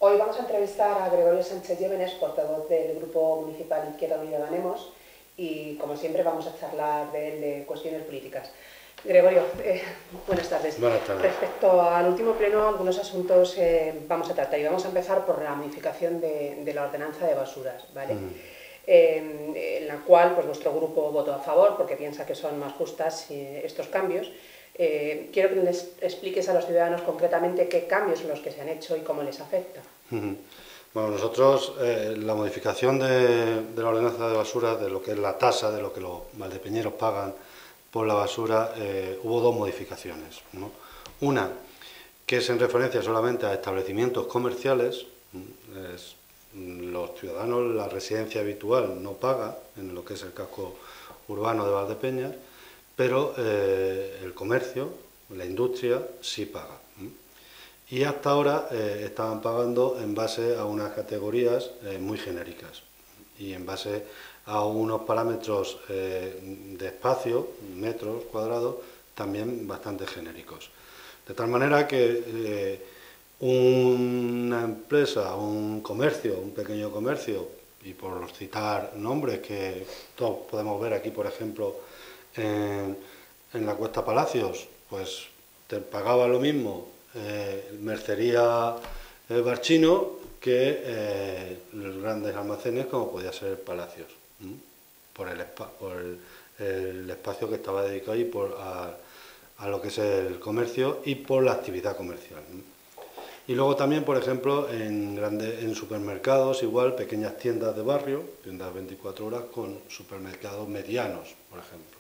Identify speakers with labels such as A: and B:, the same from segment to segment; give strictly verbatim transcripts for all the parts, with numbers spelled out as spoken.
A: Hoy vamos a entrevistar a Gregorio Sánchez Llévenes, portavoz del Grupo Municipal Izquierda Unida Ganemos, y como siempre vamos a charlar de él de cuestiones políticas. Gregorio, eh, buenas tardes.
B: Buenas tardes.
A: Respecto al último pleno, algunos asuntos eh, vamos a tratar y vamos a empezar por la modificación de, de la ordenanza de basuras, ¿vale? Mm. Eh, en la cual pues, nuestro grupo votó a favor porque piensa que son más justas eh, estos cambios. Eh, quiero que les expliques a los ciudadanos concretamente qué cambios son los que se han hecho y cómo les afecta.
B: Uh-huh. Bueno, nosotros, eh, la modificación de, de la ordenanza de basura, de lo que es la tasa, de lo que los valdepeñeros pagan por la basura, eh, hubo dos modificaciones, ¿no? Una, que es en referencia solamente a establecimientos comerciales, es, los ciudadanos, la residencia habitual no paga en lo que es el casco urbano de Valdepeñas, pero eh, el comercio, la industria, sí paga. Y hasta ahora eh, estaban pagando en base a unas categorías eh, muy genéricas y en base a unos parámetros eh, de espacio, metros cuadrados, también bastante genéricos. De tal manera que eh, una empresa, un comercio, un pequeño comercio, y por citar nombres que todos podemos ver aquí, por ejemplo, en, en la Cuesta Palacios, pues te pagaba lo mismo eh, Mercería eh, Barchino que eh, los grandes almacenes como podía ser Palacios, ¿m? por, el, por el, el espacio que estaba dedicado ahí por, a, a lo que es el comercio y por la actividad comercial, ¿m? Y luego también, por ejemplo, en, grande, en supermercados, igual, pequeñas tiendas de barrio, tiendas veinticuatro horas con supermercados medianos, por ejemplo.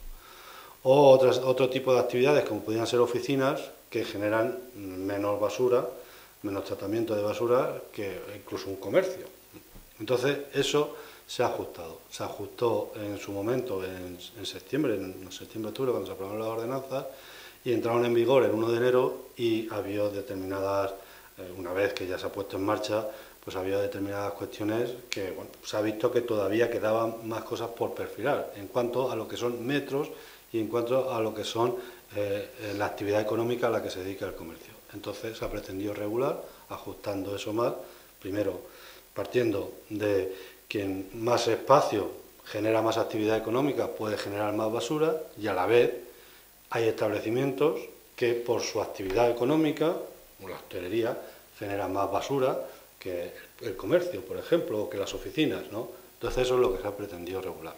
B: O otras, otro tipo de actividades, como podrían ser oficinas, que generan menos basura, menos tratamiento de basura que incluso un comercio. Entonces, eso se ha ajustado. Se ajustó en su momento, en, en septiembre, en septiembre-octubre, cuando se aprobaron las ordenanzas, y entraron en vigor el uno de enero y había determinadas, eh, una vez que ya se ha puesto en marcha, pues había determinadas cuestiones que, bueno, se ha visto que todavía quedaban más cosas por perfilar, en cuanto a lo que son metros y en cuanto a lo que son eh, la actividad económica a la que se dedica el comercio. Entonces se ha pretendido regular, ajustando eso más, primero partiendo de quien más espacio genera más actividad económica puede generar más basura, y a la vez hay establecimientos que por su actividad económica, como la hostelería, generan más basura que el comercio, por ejemplo, o que las oficinas, ¿no? Entonces eso es lo que se ha pretendido regular.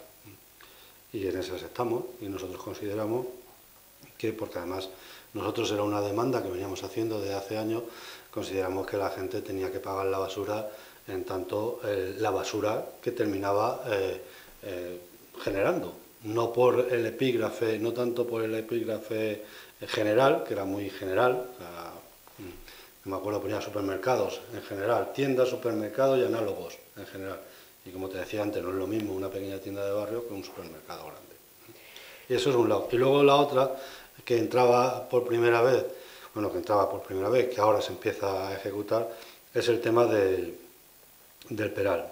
B: Y en esas estamos, y nosotros consideramos que, porque además nosotros era una demanda que veníamos haciendo desde hace años, consideramos que la gente tenía que pagar la basura en tanto eh, la basura que terminaba eh, eh, generando, no por el epígrafe, no tanto por el epígrafe general, que era muy general, o sea, me acuerdo ponía supermercados en general, tiendas, supermercados y análogos en general. Y como te decía antes, no es lo mismo una pequeña tienda de barrio que un supermercado grande. Y eso es un lado. Y luego la otra, que entraba por primera vez, bueno, que entraba por primera vez, que ahora se empieza a ejecutar, es el tema de, del peral.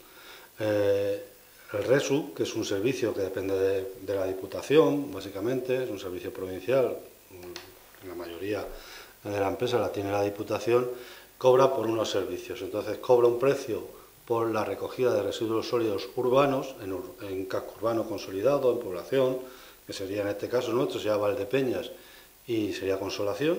B: Eh, el RESU, que es un servicio que depende de, de la Diputación, básicamente, es un servicio provincial, la mayoría de la empresa la tiene la Diputación, cobra por unos servicios. Entonces cobra un precio por la recogida de residuos sólidos urbanos, en, en casco urbano consolidado, en población, que sería en este caso nuestro, sería Valdepeñas y sería Consolación,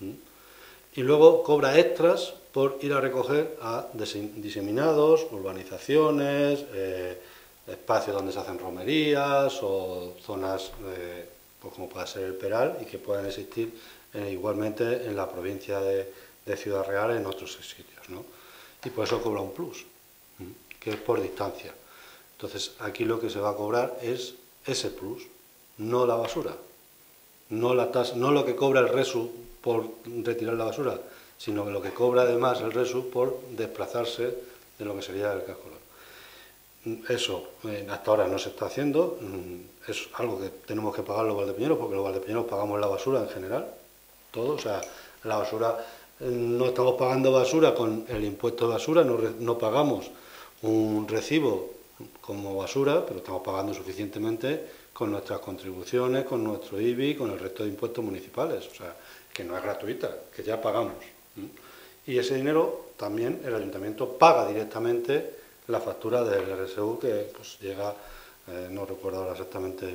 B: y luego cobra extras por ir a recoger a diseminados, urbanizaciones, eh, espacios donde se hacen romerías o zonas eh, pues como puede ser el Peral y que puedan existir eh, igualmente en la provincia de, de Ciudad Real en otros sitios, ¿no? Y por eso cobra un plus, que es por distancia. Entonces aquí lo que se va a cobrar es ese plus, no la basura, no, la tasa, no lo que cobra el RESU por retirar la basura, sino que lo que cobra además el RESU por desplazarse de lo que sería el casco urbano. Eso eh, hasta ahora no se está haciendo, es algo que tenemos que pagar los valdepeñeros, porque los valdepeñeros pagamos la basura en general, todo, o sea, la basura, eh, no estamos pagando basura con el impuesto de basura, no, no pagamos un recibo como basura, pero estamos pagando suficientemente con nuestras contribuciones, con nuestro I B I, con el resto de impuestos municipales, o sea, que no es gratuita, que ya pagamos. y ese dinero también el ayuntamiento paga directamente la factura del R S U que pues, llega, eh, no recuerdo ahora exactamente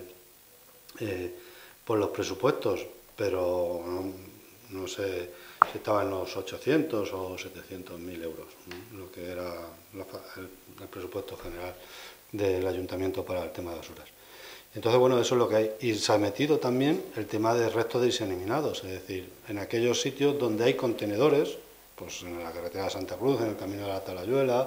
B: eh, por los presupuestos, pero no, no sé si estaba en los ochocientos o setecientos mil euros, ¿no? Lo que era la, el, el presupuesto general del ayuntamiento para el tema de basuras. Entonces, bueno, eso es lo que hay. Y se ha metido también el tema de restos diseminados, es decir, en aquellos sitios donde hay contenedores, pues en la carretera de Santa Cruz, en el camino de la Talayuela,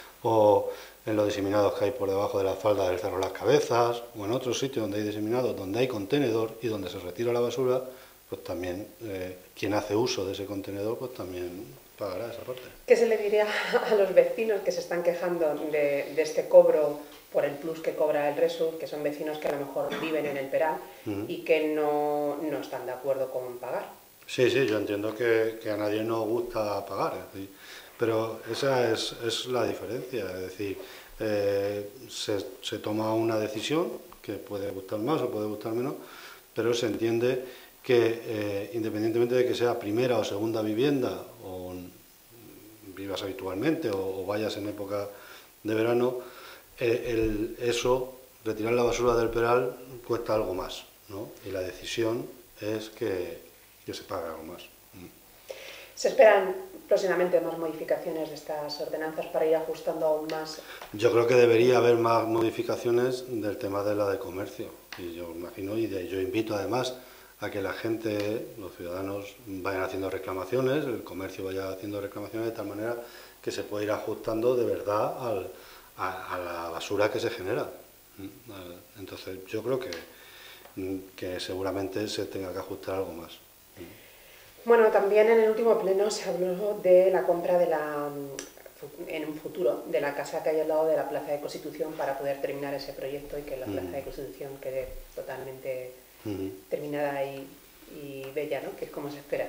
B: o en los diseminados que hay por debajo de la falda del Cerro Las Cabezas, o en otros sitios donde hay diseminados, donde hay contenedor y donde se retira la basura, pues también eh, quien hace uso de ese contenedor, pues también pagará esa parte.
A: ¿Qué se le diría a los vecinos que se están quejando de, de este cobro por el plus que cobra el RESUR, que son vecinos que a lo mejor viven en el Peral uh-huh. y que no, no están de acuerdo con pagar?
B: Sí, sí, yo entiendo que, que a nadie nos gusta pagar, es decir, pero esa es, es la diferencia, es decir, eh, se, se toma una decisión que puede gustar más o puede gustar menos, pero se entiende que eh, independientemente de que sea primera o segunda vivienda, o vivas habitualmente o, o vayas en época de verano, eh, el, eso, retirar la basura del Peral cuesta algo más, ¿no? Y la decisión es que, que se pague algo más.
A: ¿Se esperan próximamente más modificaciones de estas ordenanzas para ir ajustando aún más?
B: Yo creo que debería haber más modificaciones del tema de la de comercio, y yo imagino, y de, yo invito además a que la gente, los ciudadanos, vayan haciendo reclamaciones, el comercio vaya haciendo reclamaciones de tal manera que se pueda ir ajustando de verdad al, a, a la basura que se genera. Entonces yo creo que, que seguramente se tenga que ajustar algo más.
A: Bueno, también en el último pleno se habló de la compra de la, en un futuro, de la casa que hay al lado de la Plaza de Constitución para poder terminar ese proyecto y que la Plaza de Constitución quede totalmente uh-huh. terminada y, y bella, ¿no? Que es como se espera.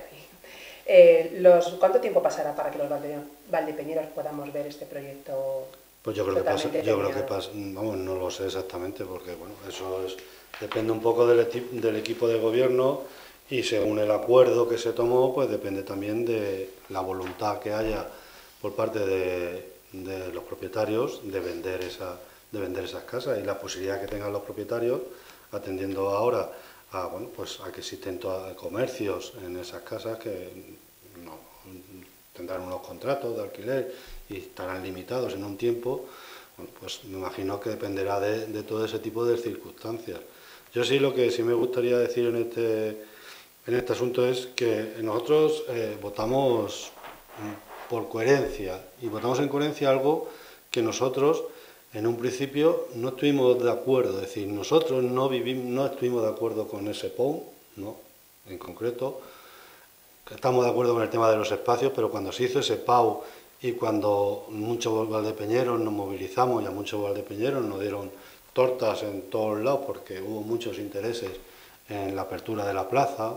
A: Eh, los, ¿Cuánto tiempo pasará para que los valdepeñeros podamos ver este proyecto?
B: Pues yo creo que pasa, yo creo que pasa, vamos, no lo sé exactamente porque bueno, eso es, depende un poco del, del equipo de gobierno. Y según el acuerdo que se tomó, pues depende también de la voluntad que haya por parte de, de los propietarios de vender, esa, de vender esas casas y la posibilidad que tengan los propietarios, atendiendo ahora a, bueno, pues a que existen comercios en esas casas que no, tendrán unos contratos de alquiler y estarán limitados en un tiempo, bueno, pues me imagino que dependerá de, de todo ese tipo de circunstancias. Yo sí lo que sí me gustaría decir en este... En este asunto es que nosotros eh, votamos por coherencia y votamos en coherencia algo que nosotros en un principio no estuvimos de acuerdo, es decir, nosotros no, vivimos, no estuvimos de acuerdo con ese P O U, ¿no? En concreto, estamos de acuerdo con el tema de los espacios, pero cuando se hizo ese P A U y cuando muchos valdepeñeros nos movilizamos y a muchos valdepeñeros nos dieron tortas en todos lados porque hubo muchos intereses en la apertura de la plaza,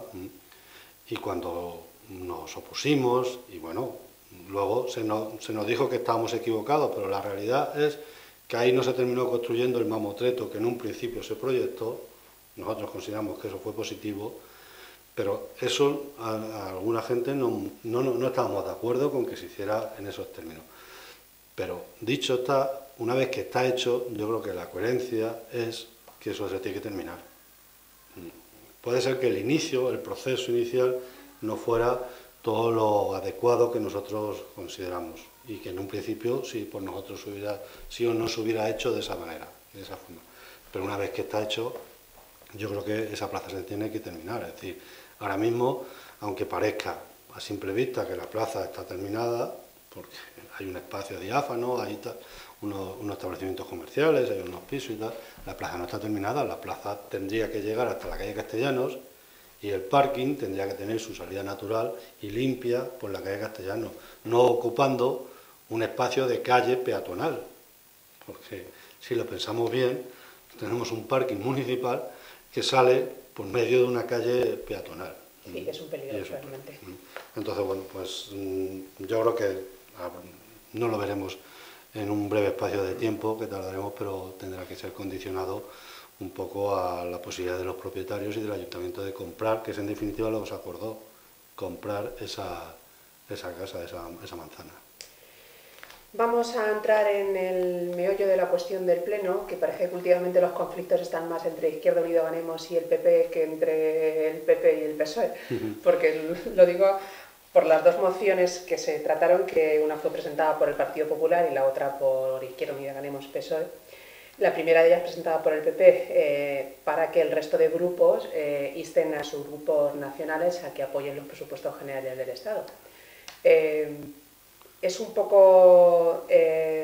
B: y cuando nos opusimos, y bueno, luego se nos, se nos dijo que estábamos equivocados, pero la realidad es que ahí no se terminó construyendo el mamotreto que en un principio se proyectó. Nosotros consideramos que eso fue positivo, pero eso a, a alguna gente no, no, no estábamos de acuerdo con que se hiciera en esos términos. Pero dicho está, una vez que está hecho, yo creo que la coherencia es que eso se tiene que terminar. Puede ser que el inicio, el proceso inicial, no fuera todo lo adecuado que nosotros consideramos y que en un principio sí por nosotros hubiera, sí o no se hubiera hecho de esa manera, de esa forma. Pero una vez que está hecho, yo creo que esa plaza se tiene que terminar. Es decir, ahora mismo, aunque parezca a simple vista que la plaza está terminada, porque hay un espacio diáfano, hay unos, unos establecimientos comerciales, hay unos pisos y tal, la plaza no está terminada, la plaza tendría que llegar hasta la calle Castellanos y el parking tendría que tener su salida natural y limpia por la calle Castellanos, no ocupando un espacio de calle peatonal, porque si lo pensamos bien, tenemos un parking municipal que sale por medio de una calle peatonal.
A: Sí, que es un peligro realmente.
B: Entonces, bueno, pues yo creo que no lo veremos en un breve espacio de tiempo que tardaremos, pero tendrá que ser condicionado un poco a la posibilidad de los propietarios y del ayuntamiento de comprar, que es en definitiva lo que se acordó, comprar esa, esa casa, esa, esa manzana.
A: Vamos a entrar en el meollo de la cuestión del Pleno, que parece que últimamente los conflictos están más entre Izquierda Unida Ganemos y el P P que entre el P P y el P S O E, uh-huh. Porque lo digo por las dos mociones que se trataron, que una fue presentada por el Partido Popular y la otra por Izquierda Unida Ganemos P S O E. La primera de ellas presentada por el P P eh, para que el resto de grupos eh, insten a sus grupos nacionales a que apoyen los presupuestos generales del Estado. Eh, Es un poco eh,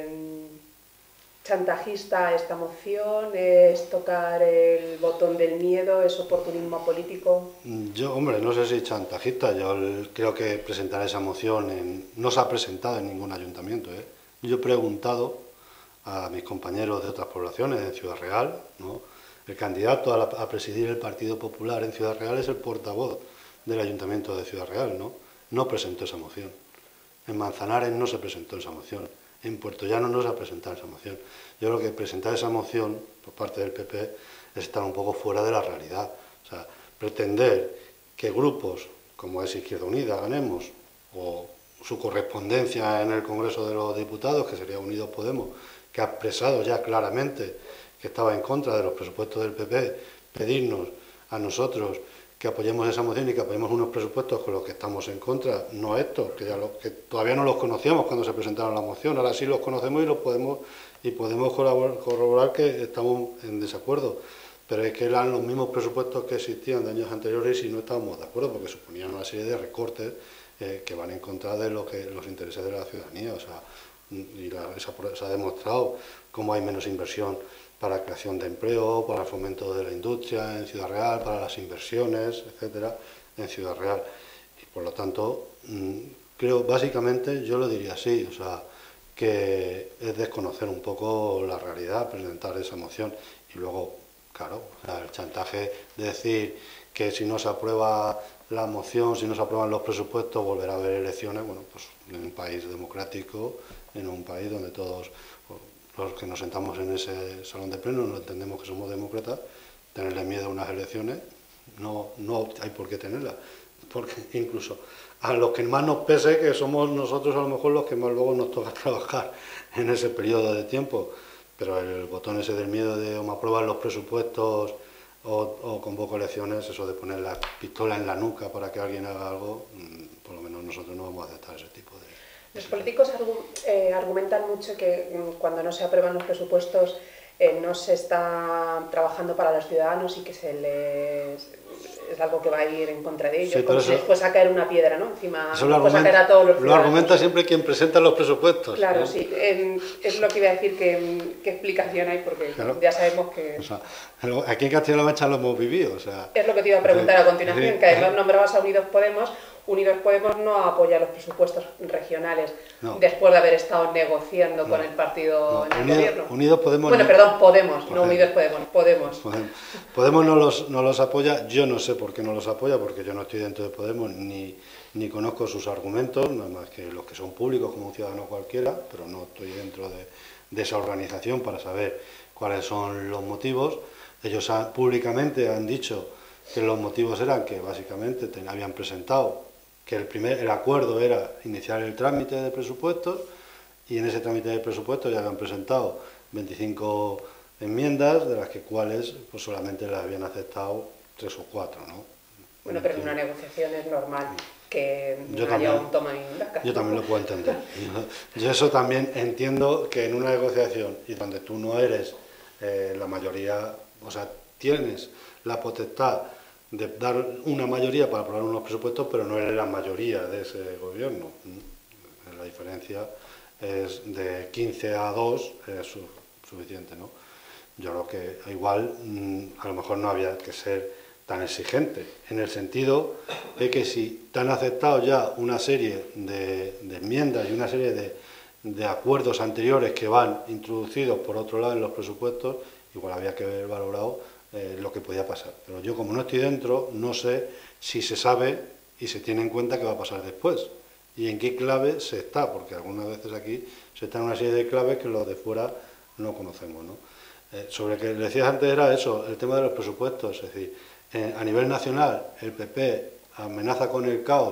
A: chantajista esta moción, es tocar el botón del miedo, es oportunismo político.
B: Yo, hombre, no sé si chantajista, yo creo que presentar esa moción en, no se ha presentado en ningún ayuntamiento. ¿eh? Yo he preguntado a mis compañeros de otras poblaciones en Ciudad Real, ¿no? El candidato a, la, a presidir el Partido Popular en Ciudad Real es el portavoz del Ayuntamiento de Ciudad Real, ¿no? No presentó esa moción. En Manzanares no se presentó esa moción, en Puerto Llano no se ha presentado esa moción. Yo creo que presentar esa moción por parte del P P es estar un poco fuera de la realidad. O sea, pretender que grupos como es Izquierda Unida, Ganemos, o su correspondencia en el Congreso de los Diputados, que sería Unidos Podemos, que ha expresado ya claramente que estaba en contra de los presupuestos del P P, pedirnos a nosotros que apoyemos esa moción y que apoyemos unos presupuestos con los que estamos en contra, no estos, que, ya lo, que todavía no los conocíamos cuando se presentaron la moción, ahora sí los conocemos y los podemos y podemos corroborar que estamos en desacuerdo, pero es que eran los mismos presupuestos que existían de años anteriores y no estábamos de acuerdo porque suponían una serie de recortes eh, que van en contra de lo que, los intereses de la ciudadanía, o sea, y la, esa, se ha demostrado cómo hay menos inversión para la creación de empleo, para el fomento de la industria en Ciudad Real, para las inversiones, etcétera, en Ciudad Real. Y por lo tanto, creo, básicamente, yo lo diría así, o sea, que es desconocer un poco la realidad, presentar esa moción. Y luego, claro, o sea, el chantaje de decir que si no se aprueba la moción, si no se aprueban los presupuestos, volverá a haber elecciones, bueno, pues en un país democrático, en un país donde todos los que nos sentamos en ese salón de pleno no entendemos que somos demócratas, tenerle miedo a unas elecciones no, no hay por qué tenerlas, porque incluso a los que más nos pese que somos nosotros a lo mejor los que más luego nos toca trabajar en ese periodo de tiempo, pero el botón ese del miedo de o me aprueban los presupuestos o, o convoco elecciones, eso de poner la pistola en la nuca para que alguien haga algo, por lo menos nosotros no vamos a aceptar ese tipo de...
A: Los políticos eh, argumentan mucho que cuando no se aprueban los presupuestos eh, no se está trabajando para los ciudadanos y que se les, es algo que va a ir en contra de ellos, sí, como si les fuese a caer una piedra, ¿no? Encima
B: eso lo, argumenta, a caer a todos los lo argumenta siempre quien presenta los presupuestos.
A: Claro,
B: ¿no?
A: Sí, eh, es lo que iba a decir, que, qué explicación hay, porque claro. Ya sabemos que...
B: O sea, aquí en Castilla-La Mancha lo hemos vivido, o sea...
A: Es lo que te iba a preguntar a continuación, sí, que además nombrabas a Unidos Podemos. Unidos Podemos no apoya los presupuestos regionales no. Después de haber estado negociando no. con el partido
B: no.
A: en el
B: Unido,
A: gobierno.
B: Unidos Podemos
A: bueno,
B: no.
A: perdón, Podemos, Podemos, no Unidos Podemos, Podemos.
B: Podemos, Podemos no, los, no los apoya, yo no sé por qué no los apoya, porque yo no estoy dentro de Podemos, ni, ni conozco sus argumentos, nada más que los que son públicos como un ciudadano cualquiera, pero no estoy dentro de, de esa organización para saber cuáles son los motivos. Ellos han, públicamente han dicho que los motivos eran que básicamente ten, habían presentado que el, primer, el acuerdo era iniciar el trámite de presupuestos y en ese trámite de presupuestos ya habían presentado veinticinco enmiendas, de las que cuales pues solamente las habían aceptado tres o cuatro, ¿no?
A: Bueno, pero en una negociación es normal que no haya también, un toma y daca.
B: Yo también lo puedo entender. Yo eso también entiendo que en una negociación y donde tú no eres eh, la mayoría, o sea, tienes la potestad de dar una mayoría para aprobar unos presupuestos, pero no eres la mayoría de ese gobierno. La diferencia es de quince a dos, es su, suficiente, ¿no? Yo creo que igual a lo mejor no había que ser tan exigente, en el sentido de que si te han aceptado ya una serie de, de enmiendas y una serie de, de acuerdos anteriores que van introducidos por otro lado en los presupuestos, igual había que haber valorado Eh, lo que podía pasar. Pero yo, como no estoy dentro, no sé si se sabe y se tiene en cuenta qué va a pasar después y en qué clave se está, porque algunas veces aquí se está en una serie de claves que los de fuera no conocemos, ¿no? Eh, sobre lo que le decías antes era eso, el tema de los presupuestos, es decir, eh, a nivel nacional el P P amenaza con el caos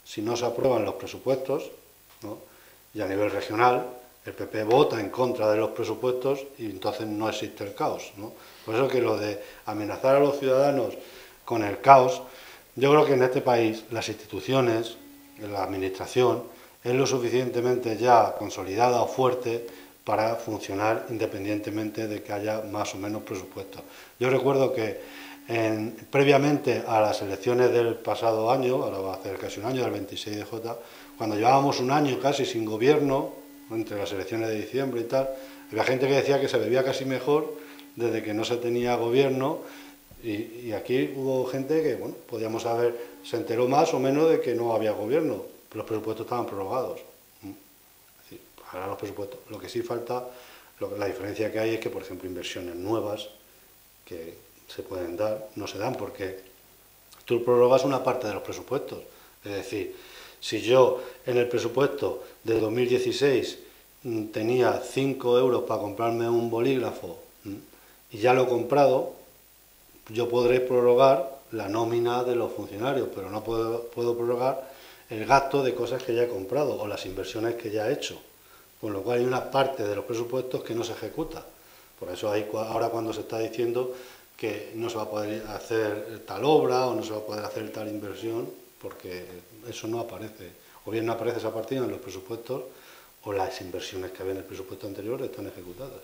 B: si no se aprueban los presupuestos, ¿no? Y a nivel regional el P P vota en contra de los presupuestos y entonces no existe el caos, ¿no? Por eso que lo de amenazar a los ciudadanos con el caos, yo creo que en este país las instituciones, la administración, es lo suficientemente ya consolidada o fuerte para funcionar independientemente de que haya más o menos presupuestos. Yo recuerdo que en, previamente a las elecciones del pasado año, ahora va a hacer casi un año, del veintiséis de Jota, cuando llevábamos un año casi sin gobierno, entre las elecciones de diciembre y tal, había gente que decía que se vivía casi mejor desde que no se tenía gobierno, y, y aquí hubo gente que, bueno, podíamos haber, se enteró más o menos de que no había gobierno, los presupuestos estaban prorrogados. Es decir, ahora los presupuestos, lo que sí falta, lo, la diferencia que hay es que, por ejemplo, inversiones nuevas que se pueden dar, no se dan porque tú prorrogas una parte de los presupuestos. Es decir, si yo en el presupuesto de dos mil dieciséis mm, tenía cinco euros para comprarme un bolígrafo mm, y ya lo he comprado, yo podré prorrogar la nómina de los funcionarios, pero no puedo, puedo prorrogar el gasto de cosas que ya he comprado o las inversiones que ya he hecho. Con lo cual hay una parte de los presupuestos que no se ejecuta. Por eso hay, ahora cuando se está diciendo que no se va a poder hacer tal obra o no se va a poder hacer tal inversión, porque eso no aparece. O bien no aparece esa partida en los presupuestos o las inversiones que había en el presupuesto anterior están ejecutadas.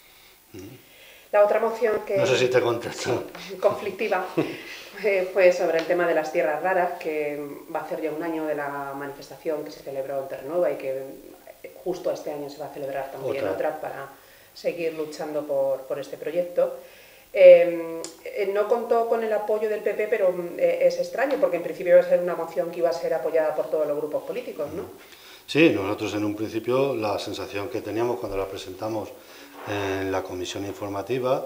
A: La otra moción que...
B: No sé si te contesto.
A: Sí, conflictiva, eh, fue sobre el tema de las tierras raras, que va a hacer ya un año de la manifestación que se celebró en Terranova y que justo este año se va a celebrar también otra, otra para seguir luchando por, por este proyecto. Eh, eh, no contó con el apoyo del P P, pero eh, es extraño, porque en principio iba a ser una moción que iba a ser apoyada por todos los grupos políticos, ¿no?
B: Sí, nosotros en un principio la sensación que teníamos cuando la presentamos en la comisión informativa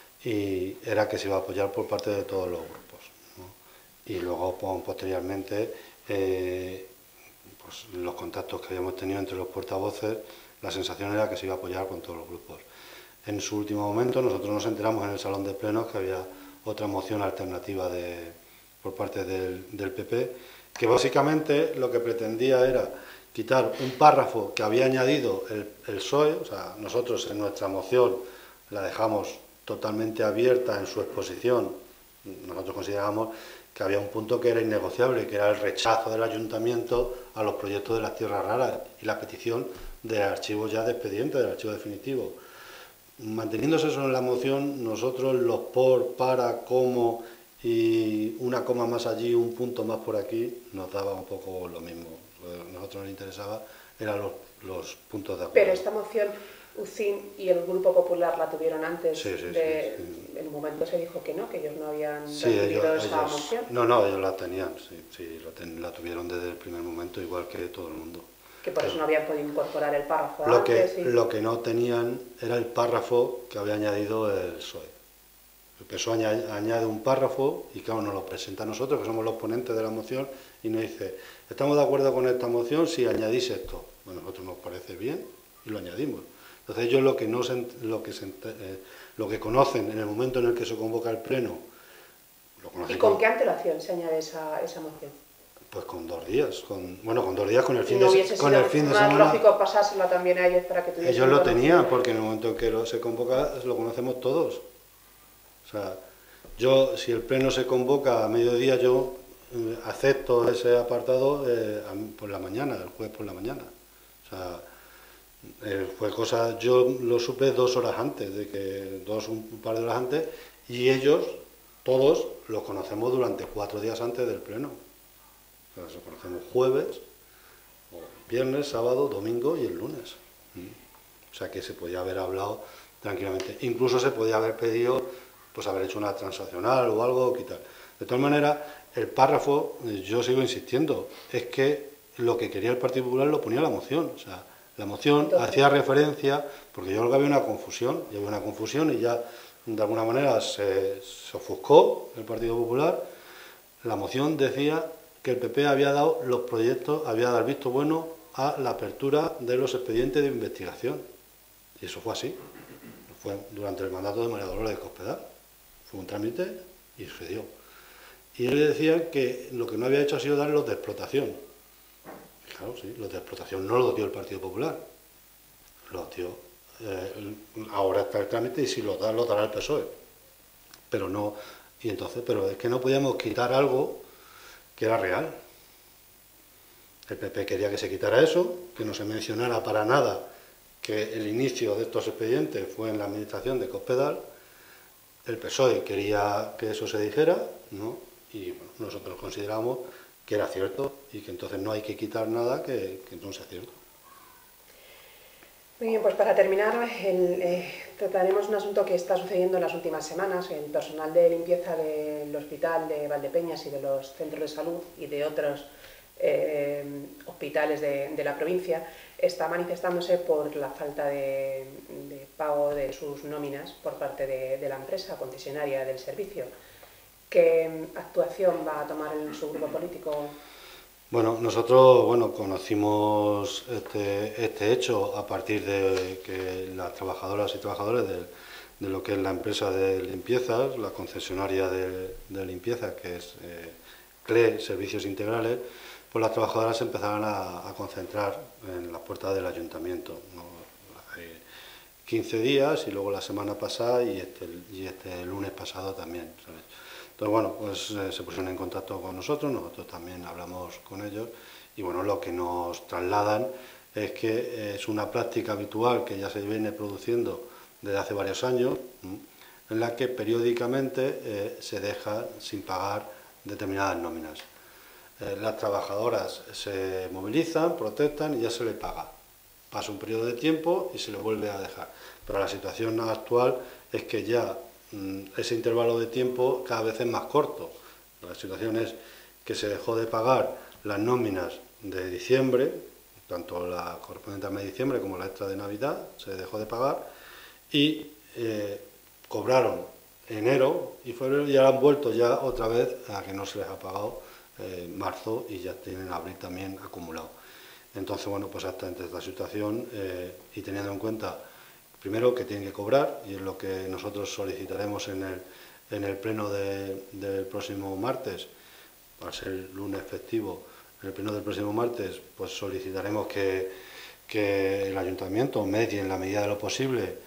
B: y era que se iba a apoyar por parte de todos los grupos, ¿no? Y luego pues, posteriormente eh, pues, los contactos que habíamos tenido entre los portavoces, la sensación era que se iba a apoyar con todos los grupos. En su último momento nosotros nos enteramos en el salón de plenos que había otra moción alternativa de, por parte del, del P P, que básicamente lo que pretendía era quitar un párrafo que había añadido el, el P S O E, o sea, nosotros en nuestra moción la dejamos totalmente abierta en su exposición. Nosotros considerábamos que había un punto que era innegociable, que era el rechazo del ayuntamiento a los proyectos de las tierras raras y la petición del archivo ya de expediente, del archivo definitivo. Manteniéndose eso en la moción, nosotros los por, para, cómo y una coma más allí, un punto más por aquí, nos daba un poco lo mismo. A nosotros nos interesaba eran los, los puntos de acuerdo.
A: Pero esta moción, U C I N y el Grupo Popular la tuvieron antes.
B: Sí, sí,
A: de,
B: sí, sí.
A: En un momento se dijo que no, que ellos no habían
B: sí,
A: recibido
B: ellos,
A: esa
B: ellos,
A: moción.
B: No, no, ellos la tenían, sí, sí la, ten, la tuvieron desde el primer momento, igual que todo el mundo.
A: Que por eso no habían podido incorporar el párrafo
B: lo
A: antes.
B: Que,
A: y...
B: Lo que no tenían era el párrafo que había añadido el P S O E. El P S O E añade, añade un párrafo y claro, nos lo presenta a nosotros, que somos los ponentes de la moción, y nos dice, ¿estamos de acuerdo con esta moción si añadís esto? Bueno, a nosotros nos parece bien y lo añadimos. Entonces ellos lo que, no se, lo, que se, eh, lo que conocen en el momento en el que se convoca el pleno... Lo conocen
A: ¿Y con
B: como,
A: qué antelación se añade esa, esa moción?
B: Pues con dos días, con, bueno, con dos días con el fin
A: no
B: de, con el fin de
A: más
B: semana.
A: Lógico pasársela también a ellos para que tuviesen...
B: Ellos lo tenían, porque en el momento en que lo, se convoca lo conocemos todos. O sea, yo, si el pleno se convoca a mediodía, yo eh, acepto ese apartado eh, por la mañana, el jueves por la mañana. O sea, eh, fue cosa, yo lo supe dos horas antes, de que dos, un par de horas antes, y ellos, todos, lo conocemos durante cuatro días antes del pleno. O sea, lo conocemos jueves, o viernes, sábado, domingo y el lunes. O sea, que se podía haber hablado tranquilamente. Incluso se podía haber pedido, pues haber hecho una transaccional o algo, quitar. De todas maneras, el párrafo, yo sigo insistiendo, es que lo que quería el Partido Popular lo ponía en la moción. O sea, la moción Entonces, hacía referencia, porque yo creo que había una confusión, y había una confusión y ya de alguna manera se, se ofuscó el Partido Popular. La moción decía que el P P había dado los proyectos, había dado el visto bueno a la apertura de los expedientes de investigación. Y eso fue así. Fue durante el mandato de María Dolores Cospedal. Fue un trámite y se dio. Y él decía que lo que no había hecho ha sido dar los de explotación. Claro, sí, los de explotación no los dio el Partido Popular, los dio, eh, ahora está el trámite y si los da, los dará el P S O E, pero no, y entonces, pero es que no podíamos quitar algo que era real. El P P quería que se quitara eso, que no se mencionara para nada que el inicio de estos expedientes fue en la administración de Cospedal. El P S O E quería que eso se dijera, ¿no? Y bueno, nosotros consideramos que era cierto y que entonces no hay que quitar nada que, que no sea cierto.
A: Muy bien, pues para terminar, el, eh, trataremos un asunto que está sucediendo en las últimas semanas. El personal de limpieza del hospital de Valdepeñas y de los centros de salud y de otros eh, hospitales de, de la provincia está manifestándose por la falta de, de pago de sus nóminas por parte de, de la empresa concesionaria del servicio. ¿Qué actuación va a tomar el, su grupo político?
B: Bueno, nosotros bueno, conocimos este, este hecho a partir de que las trabajadoras y trabajadores de, de lo que es la empresa de limpieza, la concesionaria de, de limpieza, que es eh, C L E, Servicios Integrales, pues las trabajadoras se empezaron a, a concentrar en las puertas del ayuntamiento, ¿no? Hace quince días y luego la semana pasada y este, y este lunes pasado también, ¿sabes? Entonces, bueno, pues eh, se pusieron en contacto con nosotros, nosotros también hablamos con ellos y bueno, lo que nos trasladan es que eh, es una práctica habitual que ya se viene produciendo desde hace varios años, ¿m? en la que periódicamente eh, se deja sin pagar determinadas nóminas. Eh, las trabajadoras se movilizan, protestan y ya se les paga. Pasa un periodo de tiempo y se les vuelve a dejar. Pero la situación actual es que ya ese intervalo de tiempo cada vez es más corto. La situación es que se dejó de pagar las nóminas de diciembre, tanto la correspondiente al mes de diciembre como la extra de Navidad, se dejó de pagar, y eh, cobraron enero y febrero y ahora han vuelto ya otra vez a que no se les ha pagado eh, marzo y ya tienen abril también acumulado. Entonces, bueno, pues hasta entre esta situación eh, y teniendo en cuenta primero que tienen que cobrar, y es lo que nosotros solicitaremos en el, en el pleno de, del próximo martes, para ser el lunes festivo, en el pleno del próximo martes, pues solicitaremos que, que el ayuntamiento medie en la medida de lo posible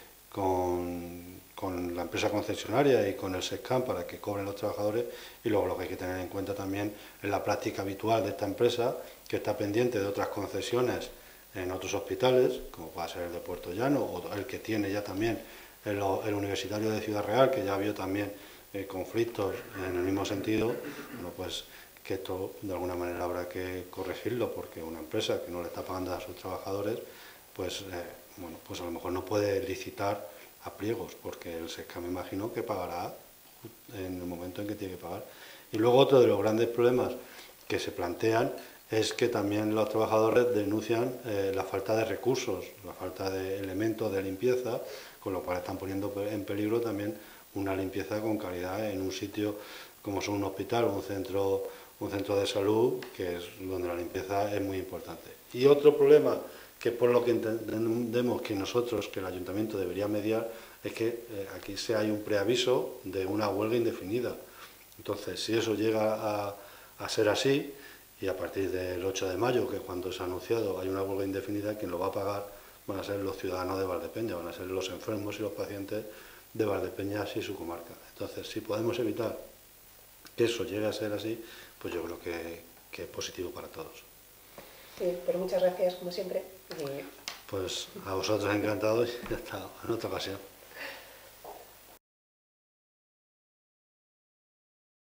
B: con, con la empresa concesionaria y con el SESCAM para que cobren los trabajadores, y luego lo que hay que tener en cuenta también es la práctica habitual de esta empresa, que está pendiente de otras concesiones en otros hospitales, como puede ser el de Puerto Llano o el que tiene ya también el, el Universitario de Ciudad Real, que ya vio también eh, conflictos en el mismo sentido. Bueno, pues que esto de alguna manera habrá que corregirlo, porque una empresa que no le está pagando a sus trabajadores, pues, eh, bueno, pues a lo mejor no puede licitar a pliegos, porque el SESCAM me imagino que pagará en el momento en que tiene que pagar. Y luego otro de los grandes problemas que se plantean es que también los trabajadores denuncian eh, la falta de recursos, la falta de elementos de limpieza, con lo cual están poniendo en peligro también una limpieza con calidad en un sitio como son un hospital o un centro, un centro de salud, que es donde la limpieza es muy importante. Y otro problema, que por lo que entendemos que nosotros, que el ayuntamiento debería mediar, es que eh, aquí se hay un preaviso de una huelga indefinida. Entonces, si eso llega a, a ser así, y a partir del ocho de mayo, que es cuando se ha anunciado, hay una huelga indefinida, quien lo va a pagar van a ser los ciudadanos de Valdepeñas, van a ser los enfermos y los pacientes de Valdepeñas y su comarca. Entonces, si podemos evitar que eso llegue a ser así, pues yo creo que, que es positivo para todos.
A: Sí, pero muchas gracias, como siempre. Y...
B: Pues a vosotros encantados y hasta en otra ocasión.